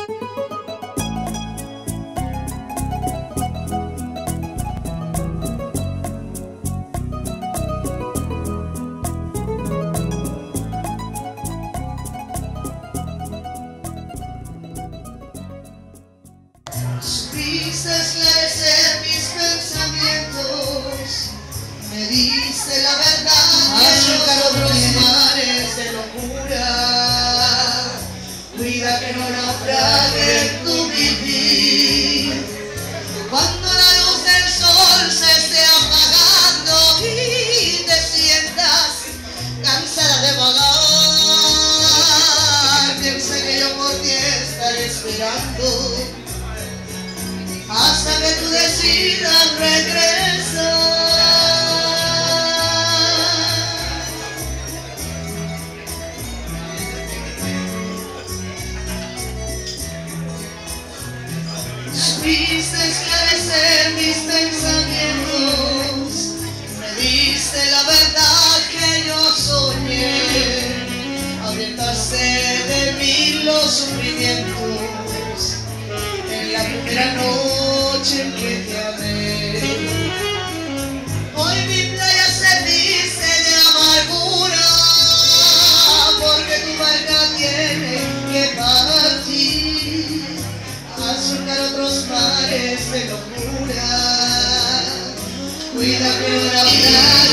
Supiste esclarecer mis pensamientos, me diste la verdad que surcan otros mares de locura. Cuida que no naufrague tu vivir. Cuando la luz del sol se esté apagando y te sientas cansada de vagar, piensa que yo por ti estaré esperando hasta que tú decidas regresar. Supiste esclarecer mis pensamientos, me diste la verdad que yo soñé, ahuyentaste de mí los sufrimientos en la primera noche en que te amé. Hoy mi playa se viste de amargura, porque tu barca tiene que partir a surcar otros mares de locura. Cuida que no naufrague